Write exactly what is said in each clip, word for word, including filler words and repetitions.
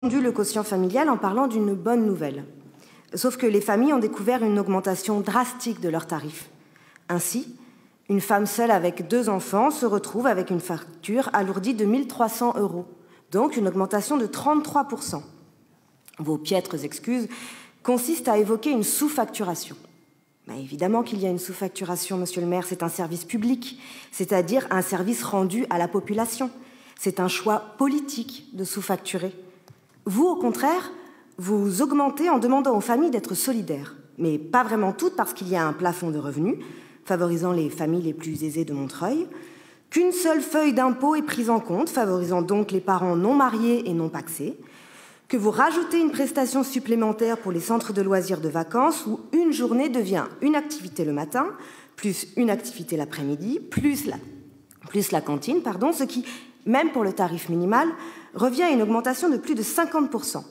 Le quotient familial en parlant d'une bonne nouvelle. Sauf que les familles ont découvert une augmentation drastique de leurs tarifs. Ainsi, une femme seule avec deux enfants se retrouve avec une facture alourdie de mille trois cents euros, donc une augmentation de trente-trois pour cent. Vos piètres excuses consistent à évoquer une sous-facturation. Ben évidemment qu'il y a une sous-facturation, monsieur le maire, c'est un service public, c'est-à-dire un service rendu à la population. C'est un choix politique de sous-facturer. Vous, au contraire, vous augmentez en demandant aux familles d'être solidaires, mais pas vraiment toutes parce qu'il y a un plafond de revenus, favorisant les familles les plus aisées de Montreuil, qu'une seule feuille d'impôt est prise en compte, favorisant donc les parents non mariés et non pacsés, que vous rajoutez une prestation supplémentaire pour les centres de loisirs de vacances où une journée devient une activité le matin, plus une activité l'après-midi, plus la, plus la cantine, pardon, ce qui, même pour le tarif minimal, revient à une augmentation de plus de cinquante pour cent.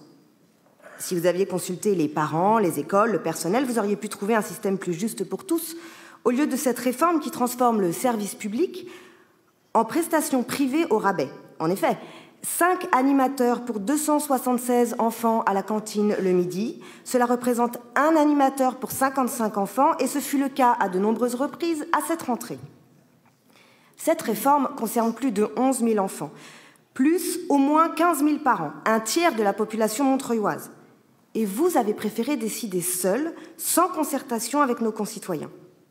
Si vous aviez consulté les parents, les écoles, le personnel, vous auriez pu trouver un système plus juste pour tous, au lieu de cette réforme qui transforme le service public en prestation privée au rabais. En effet, cinq animateurs pour deux cent soixante-seize enfants à la cantine le midi, cela représente un animateur pour cinquante-cinq enfants, et ce fut le cas à de nombreuses reprises à cette rentrée. Cette réforme concerne plus de onze mille enfants, plus au moins quinze mille parents, un tiers de la population montreuilloise. Et vous avez préféré décider seul, sans concertation avec nos concitoyens.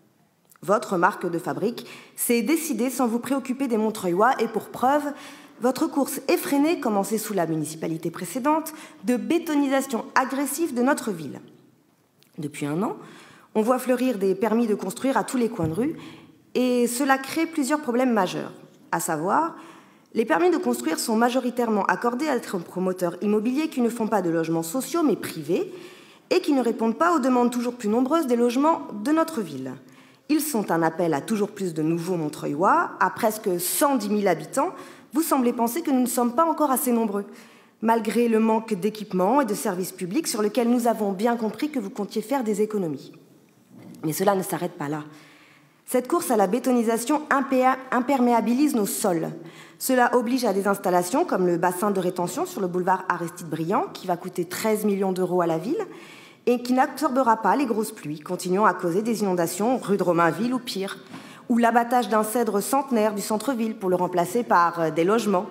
Votre marque de fabrique s'est décidée sans vous préoccuper des Montreuillois, et pour preuve, votre course effrénée, commencée sous la municipalité précédente, de bétonisation agressive de notre ville. Depuis un an, on voit fleurir des permis de construire à tous les coins de rue, et cela crée plusieurs problèmes majeurs, à savoir, les permis de construire sont majoritairement accordés à des promoteurs immobiliers qui ne font pas de logements sociaux mais privés et qui ne répondent pas aux demandes toujours plus nombreuses des logements de notre ville. Ils sont un appel à toujours plus de nouveaux Montreuillois, à presque cent dix mille habitants. Vous semblez penser que nous ne sommes pas encore assez nombreux, malgré le manque d'équipements et de services publics sur lequel nous avons bien compris que vous comptiez faire des économies. Mais cela ne s'arrête pas là. Cette course à la bétonisation imperméabilise nos sols. Cela oblige à des installations comme le bassin de rétention sur le boulevard Aristide-Briand, qui va coûter treize millions d'euros à la ville et qui n'absorbera pas les grosses pluies, continuant à causer des inondations rue de Romainville ou pire, ou l'abattage d'un cèdre centenaire du centre-ville pour le remplacer par des logements.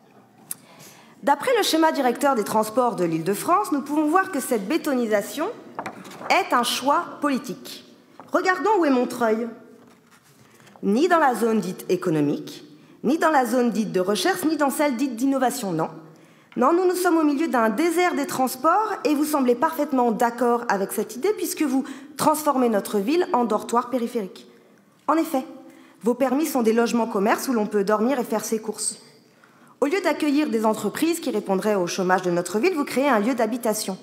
D'après le schéma directeur des transports de l'Île-de-France, nous pouvons voir que cette bétonisation est un choix politique. Regardons où est Montreuil. Ni dans la zone dite économique, ni dans la zone dite de recherche, ni dans celle dite d'innovation, non. Non, nous nous sommes au milieu d'un désert des transports et vous semblez parfaitement d'accord avec cette idée puisque vous transformez notre ville en dortoir périphérique. En effet, vos permis sont des logements commerces où l'on peut dormir et faire ses courses. Au lieu d'accueillir des entreprises qui répondraient au chômage de notre ville, vous créez un lieu d'habitation.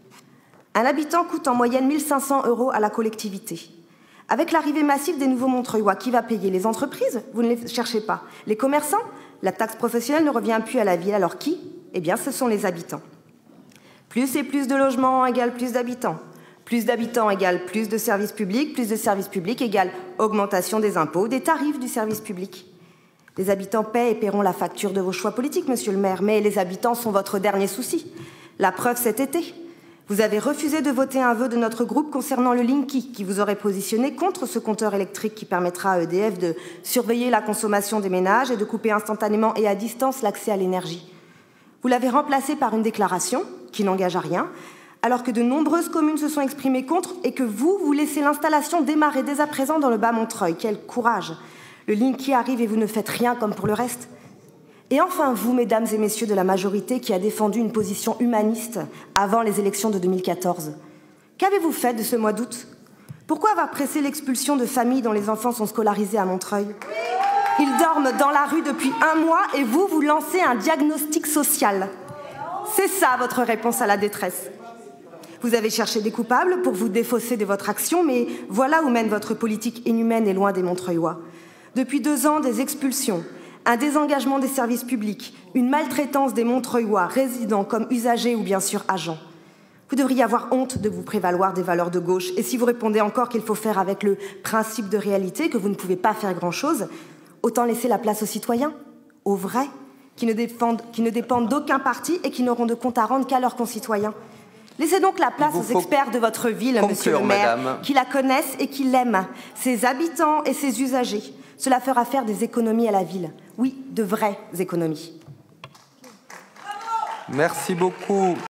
Un habitant coûte en moyenne mille cinq cents euros à la collectivité. Avec l'arrivée massive des nouveaux Montreuillois, qui va payer? Les entreprises? Vous ne les cherchez pas. Les commerçants? La taxe professionnelle ne revient plus à la ville. Alors qui? Eh bien, ce sont les habitants. Plus et plus de logements égale plus d'habitants. Plus d'habitants égale plus de services publics. Plus de services publics égale augmentation des impôts, des tarifs du service public. Les habitants paient et paieront la facture de vos choix politiques, monsieur le maire, mais les habitants sont votre dernier souci. La preuve cet été. Vous avez refusé de voter un vœu de notre groupe concernant le Linky, qui vous aurait positionné contre ce compteur électrique qui permettra à E D F de surveiller la consommation des ménages et de couper instantanément et à distance l'accès à l'énergie. Vous l'avez remplacé par une déclaration qui n'engage à rien, alors que de nombreuses communes se sont exprimées contre et que vous, vous laissez l'installation démarrer dès à présent dans le bas Montreuil. Quel courage! Le Linky arrive et vous ne faites rien comme pour le reste. Et enfin, vous, mesdames et messieurs de la majorité qui a défendu une position humaniste avant les élections de deux mille quatorze, qu'avez-vous fait de ce mois d'août? Pourquoi avoir pressé l'expulsion de familles dont les enfants sont scolarisés à Montreuil? Ils dorment dans la rue depuis un mois et vous, vous lancez un diagnostic social. C'est ça votre réponse à la détresse. Vous avez cherché des coupables pour vous défausser de votre action, mais voilà où mène votre politique inhumaine et loin des Montreuillois. Depuis deux ans, des expulsions, un désengagement des services publics, une maltraitance des Montreuillois, résidents comme usagers ou bien sûr agents. Vous devriez avoir honte de vous prévaloir des valeurs de gauche. Et si vous répondez encore qu'il faut faire avec le principe de réalité, que vous ne pouvez pas faire grand-chose, autant laisser la place aux citoyens, aux vrais, qui ne, défendent, qui ne dépendent d'aucun parti et qui n'auront de compte à rendre qu'à leurs concitoyens. Laissez donc la place aux experts de votre ville, conclure, monsieur le maire, madame. Qui la connaissent et qui l'aiment, ses habitants et ses usagers. Cela fera faire des économies à la ville. Oui, de vraies économies. Merci beaucoup.